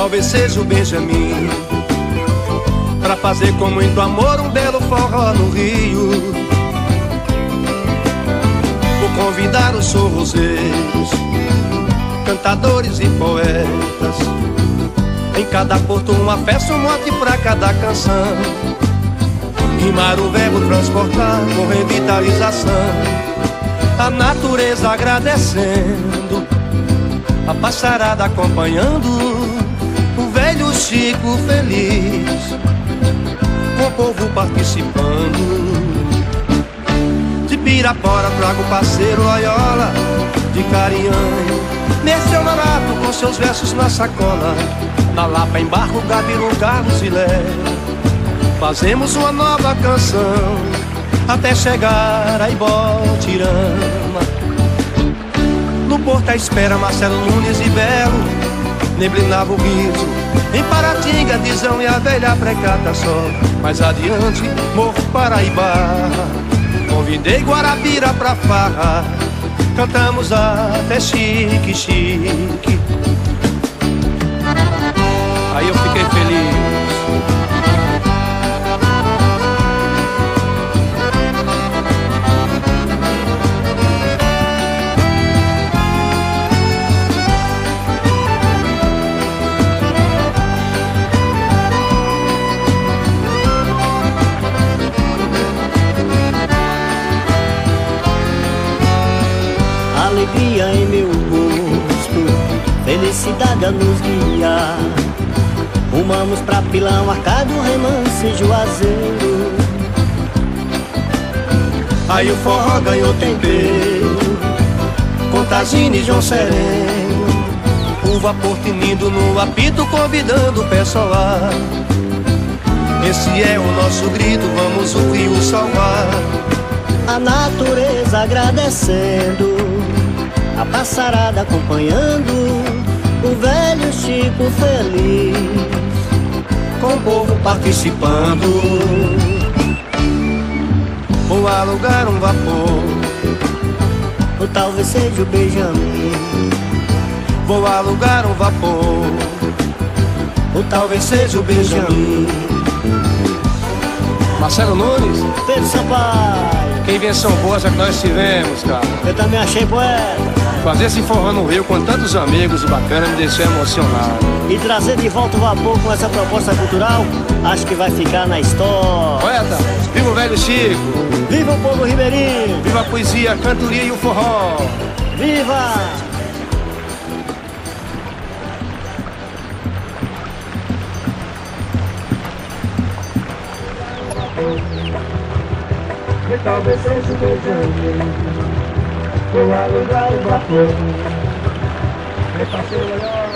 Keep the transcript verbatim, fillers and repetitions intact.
talvez seja o Benjamin, pra fazer com muito amor um belo forró no Rio. Vou convidar os sorrozeiros, cantadores e poetas, em cada porto uma festa, um mote pra cada canção. Rimar o verbo transportar com revitalização, a natureza agradecendo, a passarada acompanhando, o velho Chico feliz, com o povo participando. De Pirapora trago o parceiro Loyola, de Carianho, Mestre Honorato com seus versos na sacola. Na Lapa embarco Gabiru, Carlos e Léo, fazemos uma nova canção até chegar a Ibotirama. No porto à espera Marcelo Nunes e Belo, neblinava o riso em Paratinga, Dizão e a velha precata só. Mais adiante, Morro Paraíba, convidei Guarabira pra farra, cantamos até chique, chique. Aí eu fiquei feliz. Alegria em meu rosto, felicidade a nos guiar. Rumamos pra Pilão, Arcado, Remanso e Juazeiro. Aí o forró ganhou tempero, Contagina e João Sereno, o vapor tinindo no apito, convidando o pessoal. Esse é o nosso grito, vamos o rio salvar. A natureza agradecendo, a passarada acompanhando, o velho Chico feliz, com o povo participando. Vou alugar um vapor, ou talvez seja o Benjamin. Vou alugar um vapor, ou talvez seja o Benjamin. Marcelo Nunes, Pedro Sampaio, que invenção boa essa que nós tivemos, cara. Eu também achei poeta. Fazer esse forró no Rio com tantos amigos bacana me deixou emocionado. E trazer de volta o vapor com essa proposta cultural, acho que vai ficar na história. Poeta, viva o velho Chico! Viva o povo ribeirinho! Viva a poesia, a cantoria e o forró! Viva! Talvez seja o Benjamin, vou alugar o vapor, meu parceiro Loyola.